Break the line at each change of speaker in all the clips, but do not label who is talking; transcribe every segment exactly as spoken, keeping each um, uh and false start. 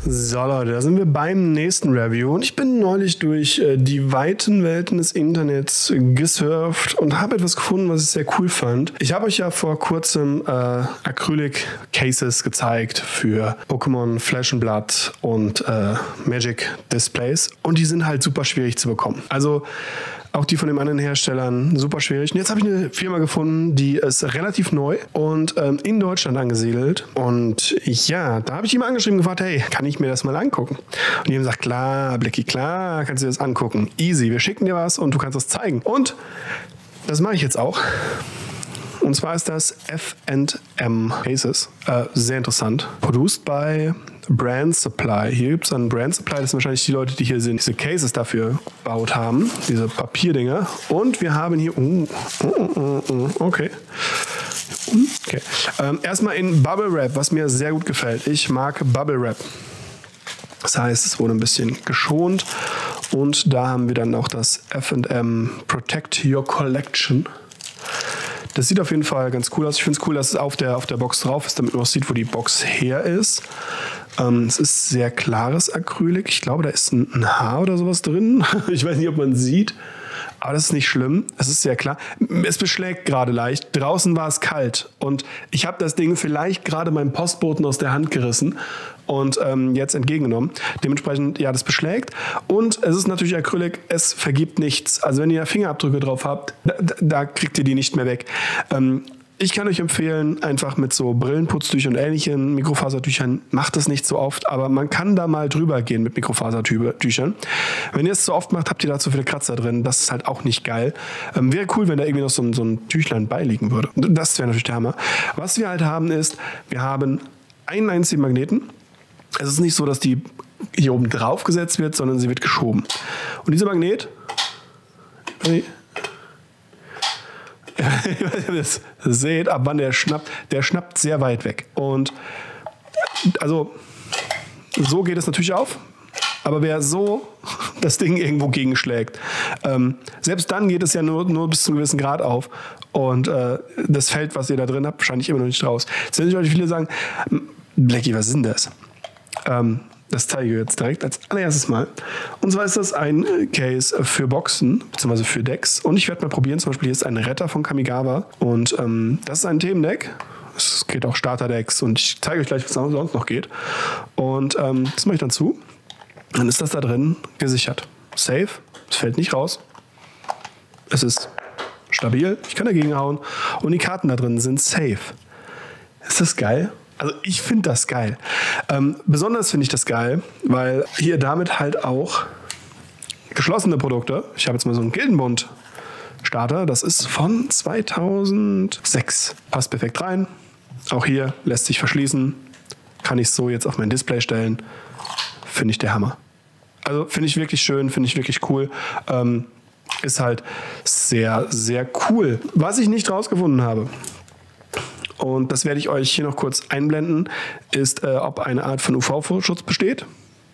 So Leute, da sind wir beim nächsten Review und ich bin neulich durch äh, die weiten Welten des Internets gesurft und habe etwas gefunden, was ich sehr cool fand. Ich habe euch ja vor kurzem äh, Acrylic-Cases gezeigt für Pokémon Flash and Blood und äh, Magic Displays und die sind halt super schwierig zu bekommen. Also auch die von den anderen Herstellern super schwierig. Und jetzt habe ich eine Firma gefunden, die ist relativ neu und ähm, in Deutschland angesiedelt. Und ja, da habe ich ihm angeschrieben und gefragt, hey, kann ich mir das mal angucken? Und die haben gesagt, klar, Blicky, klar, kannst du dir das angucken. Easy, wir schicken dir was und du kannst das zeigen. Und das mache ich jetzt auch. Und zwar ist das F and M Cases. Äh, sehr interessant. Produced by Brand Supply. Hier gibt es einen Brand Supply. Das sind wahrscheinlich die Leute, die hier sind, diese Cases dafür gebaut haben. Diese Papierdinger. Und wir haben hier... Oh, oh, oh, oh, okay. Okay. Ähm, erstmal in Bubble Wrap, was mir sehr gut gefällt. Ich mag Bubble Wrap. Das heißt, es wurde ein bisschen geschont. Und da haben wir dann auch das F and M Protect Your Collection. Das sieht auf jeden Fall ganz cool aus. Ich finde es cool, dass es auf der, auf der Box drauf ist, damit man auch sieht, wo die Box her ist. Ähm, es ist sehr klares Acrylic. Ich glaube, da ist ein, ein Haar oder sowas drin. Ich weiß nicht, ob man es sieht. Aber das ist nicht schlimm. Es ist sehr klar. Es beschlägt gerade leicht. Draußen war es kalt. Und ich habe das Ding vielleicht gerade meinem Postboten aus der Hand gerissen und ähm, jetzt entgegengenommen. Dementsprechend, ja, das beschlägt. Und es ist natürlich Acrylic, es vergibt nichts. Also wenn ihr Fingerabdrücke drauf habt, da, da kriegt ihr die nicht mehr weg. Ähm, Ich kann euch empfehlen, einfach mit so Brillenputztüchern und ähnlichen Mikrofasertüchern, macht das nicht so oft, aber man kann da mal drüber gehen mit Mikrofasertüchern. Wenn ihr es zu oft macht, habt ihr da zu viele Kratzer drin. Das ist halt auch nicht geil. Ähm, wäre cool, wenn da irgendwie noch so ein, so ein Tüchlein beiliegen würde. Das wäre natürlich der Hammer. Was wir halt haben ist, wir haben einen einzigen Magneten. Es ist nicht so, dass die hier oben drauf gesetzt wird, sondern sie wird geschoben. Und dieser Magnet... Ich weiß nicht, ob ihr das seht, ab wann der schnappt. Der schnappt sehr weit weg. Und also so geht es natürlich auf. Aber wer so das Ding irgendwo gegenschlägt, ähm, selbst dann geht es ja nur, nur bis zu einem gewissen Grad auf. Und äh, das Feld, was ihr da drin habt, wahrscheinlich immer noch nicht raus. Jetzt werden natürlich viele sagen, Blicky, was ist denn das? Ähm, Das zeige ich jetzt direkt als allererstes mal. Und zwar ist das ein Case für Boxen, beziehungsweise für Decks. Und ich werde mal probieren, zum Beispiel hier ist ein Retter von Kamigawa. Und ähm, das ist ein Themendeck. Es geht auch Starterdecks und ich zeige euch gleich, was sonst noch geht. Und ähm, das mache ich dann zu. Dann ist das da drin gesichert. Safe, es fällt nicht raus. Es ist stabil, ich kann dagegen hauen. Und die Karten da drin sind safe. Ist das geil? Also ich finde das geil. Ähm, besonders finde ich das geil, weil hier damit halt auch geschlossene Produkte, ich habe jetzt mal so einen Gildenbund Starter, das ist von zweitausendsechs. Passt perfekt rein. Auch hier lässt sich verschließen. Kann ich so jetzt auf mein Display stellen. Finde ich der Hammer. Also finde ich wirklich schön, finde ich wirklich cool. Ähm, ist halt sehr, sehr cool. Was ich nicht rausgefunden habe, und das werde ich euch hier noch kurz einblenden, ist, äh, ob eine Art von U V-Schutz besteht.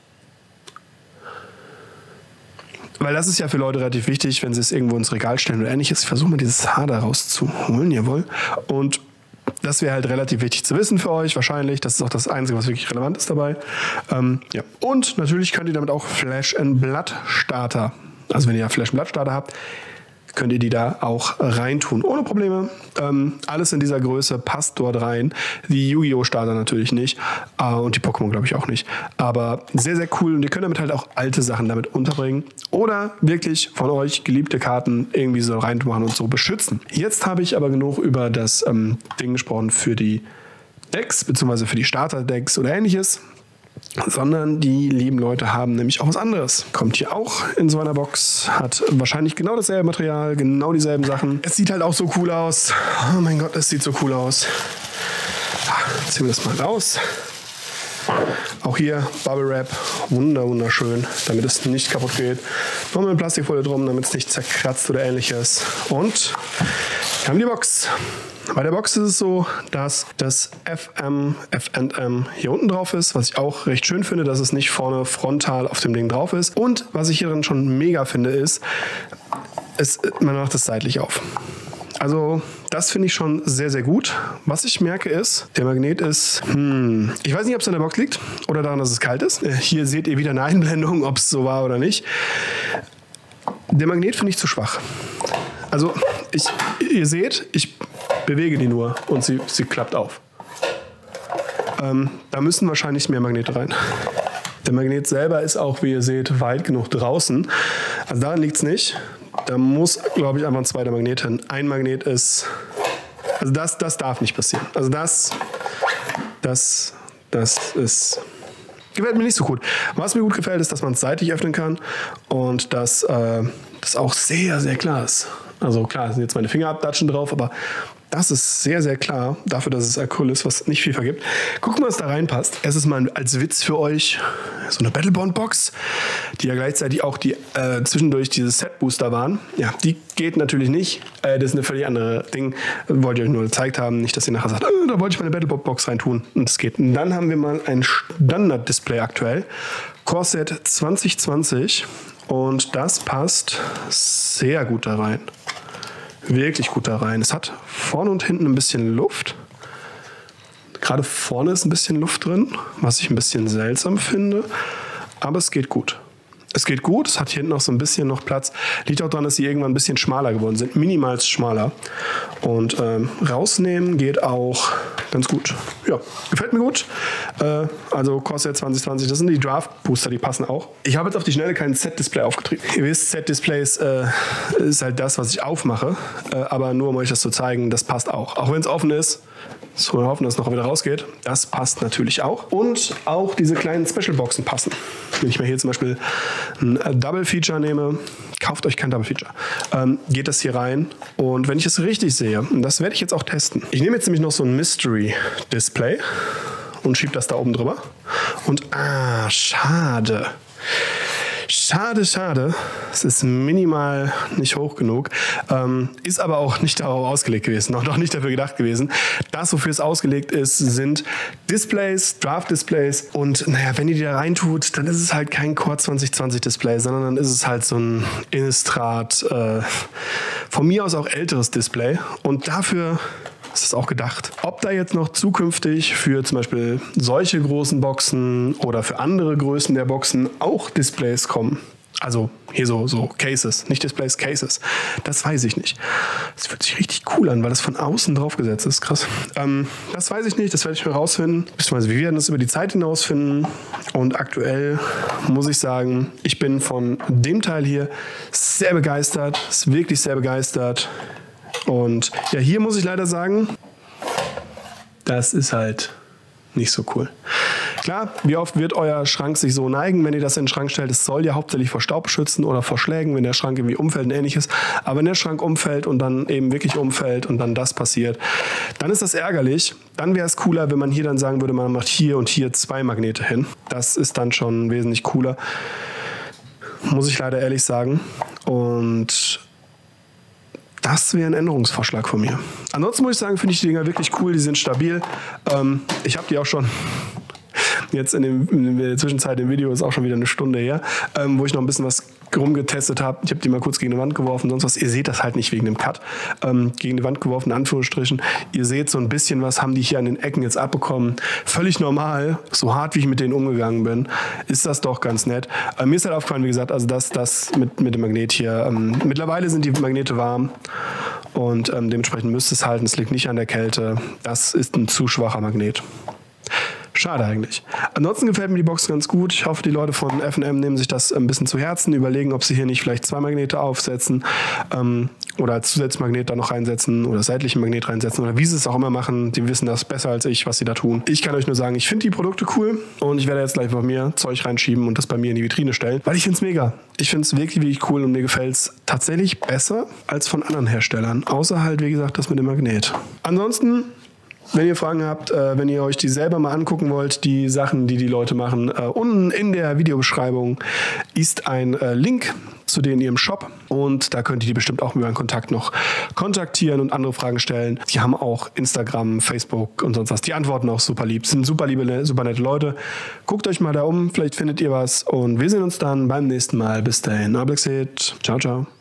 Weil das ist ja für Leute relativ wichtig, wenn sie es irgendwo ins Regal stellen oder ähnliches. Ich versuche mal dieses Haar da rauszuholen, jawohl. Und das wäre halt relativ wichtig zu wissen für euch, wahrscheinlich. Das ist auch das Einzige, was wirklich relevant ist dabei. Ähm, ja. Und natürlich könnt ihr damit auch Flash and Blood Starter, also wenn ihr ja Flash and Blood Starter habt, könnt ihr die da auch reintun. Ohne Probleme. Ähm, alles in dieser Größe passt dort rein. Die Yu-Gi-Oh! Starter natürlich nicht. Äh, und die Pokémon glaube ich auch nicht. Aber sehr, sehr cool. Und ihr könnt damit halt auch alte Sachen damit unterbringen. Oder wirklich von euch geliebte Karten irgendwie so reinmachen und so beschützen. Jetzt habe ich aber genug über das ähm, Ding gesprochen für die Decks, beziehungsweise für die Starter-Decks oder ähnliches. Sondern die lieben Leute haben nämlich auch was anderes. Kommt hier auch in so einer Box, hat wahrscheinlich genau dasselbe Material, genau dieselben Sachen. Es sieht halt auch so cool aus. Oh mein Gott, es sieht so cool aus. Ja, ziehen wir das mal raus. Auch hier Bubble Wrap, wunder, wunderschön, damit es nicht kaputt geht. Nochmal eine Plastikfolie drum, damit es nicht zerkratzt oder ähnliches. Und wir haben die Box. Bei der Box ist es so, dass das F M, F and M hier unten drauf ist, was ich auch recht schön finde, dass es nicht vorne frontal auf dem Ding drauf ist. Und was ich hier drin schon mega finde, ist, es, man macht es seitlich auf. Also das finde ich schon sehr, sehr gut. Was ich merke ist, der Magnet ist, hm, ich weiß nicht, ob es an der Box liegt oder daran, dass es kalt ist. Hier seht ihr wieder eine Einblendung, ob es so war oder nicht. Der Magnet finde ich zu schwach. Also, ich, ihr seht, ich bewege die nur und sie, sie klappt auf. Ähm, da müssen wahrscheinlich mehr Magnete rein. Der Magnet selber ist auch, wie ihr seht, weit genug draußen. Also daran liegt es nicht. Da muss, glaube ich, einfach ein zweiter Magnet hin. Ein Magnet ist... Also das, das darf nicht passieren. Also das, das, das ist... Gefällt mir nicht so gut. Was mir gut gefällt, ist, dass man es seitlich öffnen kann und dass äh, das auch sehr, sehr klar ist. Also klar, sind jetzt meine Fingerabdatschen drauf, aber das ist sehr, sehr klar dafür, dass es Acryl ist, was nicht viel vergibt. Gucken, was da reinpasst. Erstes mal als Witz für euch so eine Battlebond-Box, die ja gleichzeitig auch die äh, zwischendurch diese Set-Booster waren. Ja, die geht natürlich nicht. Äh, das ist eine völlig andere Ding. Wollte ich euch nur gezeigt haben. Nicht, dass ihr nachher sagt, oh, da wollte ich meine Battlebond-Box reintun. Und das geht. Und dann haben wir mal ein Standard-Display aktuell. Corsair zwanzig zwanzig. Und das passt sehr gut da rein. Wirklich gut da rein. Es hat vorne und hinten ein bisschen Luft. Gerade vorne ist ein bisschen Luft drin, was ich ein bisschen seltsam finde. Aber es geht gut. Es geht gut. Es hat hier hinten noch so ein bisschen noch Platz. Liegt auch daran, dass sie irgendwann ein bisschen schmaler geworden sind. Minimal schmaler. Und ähm, rausnehmen geht auch ganz gut. Ja, gefällt mir gut. Äh, also Corsair zwanzig zwanzig, das sind die Draft Booster, die passen auch. Ich habe jetzt auf die Schnelle kein Set-Display aufgetrieben. Ihr wisst, Set-Displays äh, ist halt das, was ich aufmache. Äh, aber nur um euch das zu zeigen, das passt auch. Auch wenn es offen ist. So, wir hoffen, dass es noch wieder rausgeht. Das passt natürlich auch. Und auch diese kleinen Special-Boxen passen. Wenn ich mir hier zum Beispiel ein Double-Feature nehme, kauft euch kein Double-Feature, ähm, geht das hier rein. Und wenn ich es richtig sehe, und das werde ich jetzt auch testen. Ich nehme jetzt nämlich noch so ein Mystery-Display und schiebe das da oben drüber. Und, ah, schade. Schade, schade. Es ist minimal nicht hoch genug. Ähm, ist aber auch nicht darauf ausgelegt gewesen. Noch, noch nicht dafür gedacht gewesen. Das, wofür es ausgelegt ist, sind Displays, Draft-Displays. Und naja, wenn ihr die da reintut, dann ist es halt kein Core zwanzig zwanzig Display, sondern dann ist es halt so ein Innistrad, äh, von mir aus auch älteres Display. Und dafür ist es auch gedacht. Ob da jetzt noch zukünftig für zum Beispiel solche großen Boxen oder für andere Größen der Boxen auch Displays kommen, also hier so, so Cases, nicht Displays, Cases, das weiß ich nicht. Das fühlt sich richtig cool an, weil das von außen draufgesetzt ist, krass. Ähm, das weiß ich nicht, das werde ich mir rausfinden. Beziehungsweise wir werden das über die Zeit hinausfinden. Und aktuell muss ich sagen, ich bin von dem Teil hier sehr begeistert, ist wirklich sehr begeistert. Und ja, hier muss ich leider sagen, das ist halt nicht so cool. Klar, wie oft wird euer Schrank sich so neigen, wenn ihr das in den Schrank stellt? Es soll ja hauptsächlich vor Staub schützen oder vor Schlägen, wenn der Schrank irgendwie umfällt und ähnliches. Aber wenn der Schrank umfällt und dann eben wirklich umfällt und dann das passiert, dann ist das ärgerlich. Dann wäre es cooler, wenn man hier dann sagen würde, man macht hier und hier zwei Magnete hin. Das ist dann schon wesentlich cooler. Muss ich leider ehrlich sagen. Und das wäre ein Änderungsvorschlag von mir. Ansonsten muss ich sagen, finde ich die Dinger wirklich cool, die sind stabil. Ähm, ich habe die auch schon jetzt in, dem, in der Zwischenzeit im Video, ist auch schon wieder eine Stunde her, ähm, wo ich noch ein bisschen was rumgetestet habe. Ich habe die mal kurz gegen die Wand geworfen, sonst was. Ihr seht das halt nicht wegen dem Cut. Ähm, gegen die Wand geworfen, in Anführungsstrichen. Ihr seht so ein bisschen was, haben die hier an den Ecken jetzt abbekommen. Völlig normal, so hart wie ich mit denen umgegangen bin, ist das doch ganz nett. Äh, mir ist halt aufgefallen, wie gesagt, also das, das mit, mit dem Magnet hier. Ähm, mittlerweile sind die Magnete warm und ähm, dementsprechend müsste es halten. Es liegt nicht an der Kälte. Das ist ein zu schwacher Magnet. Schade eigentlich. Ansonsten gefällt mir die Box ganz gut. Ich hoffe, die Leute von F und M nehmen sich das ein bisschen zu Herzen, überlegen, ob sie hier nicht vielleicht zwei Magnete aufsetzen ähm, oder als Zusatzmagnet da noch reinsetzen oder seitlichen Magnet reinsetzen oder wie sie es auch immer machen. Die wissen das besser als ich, was sie da tun. Ich kann euch nur sagen, ich finde die Produkte cool und ich werde jetzt gleich bei mir Zeug reinschieben und das bei mir in die Vitrine stellen, weil ich finde es mega. Ich finde es wirklich, wirklich cool und mir gefällt es tatsächlich besser als von anderen Herstellern. Außer halt, wie gesagt, das mit dem Magnet. Ansonsten, wenn ihr Fragen habt, äh, wenn ihr euch die selber mal angucken wollt, die Sachen, die die Leute machen, äh, unten in der Videobeschreibung ist ein äh, Link zu denen ihrem Shop und da könnt ihr die bestimmt auch über einen Kontakt noch kontaktieren und andere Fragen stellen. Die haben auch Instagram, Facebook und sonst was. Die antworten auch super lieb. Sind super liebe, super nette Leute. Guckt euch mal da um, vielleicht findet ihr was und wir sehen uns dann beim nächsten Mal. Bis dahin, Black Seed. Ciao, ciao.